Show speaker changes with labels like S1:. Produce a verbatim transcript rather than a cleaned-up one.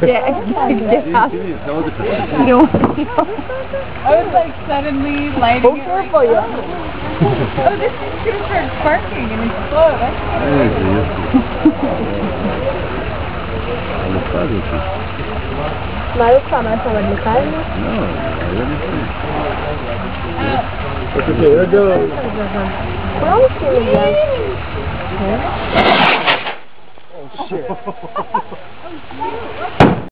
S1: get, get out. No.
S2: I was like suddenly lighting
S1: Oh,
S2: it.
S1: careful,
S2: Like,
S1: yeah.
S2: oh. oh, this is going to start sparking and explode. That's
S1: Maluca más a manejar, ¿no?
S3: No, I don't think.
S2: uh,
S3: Okay, here goes.
S1: Oh, shit.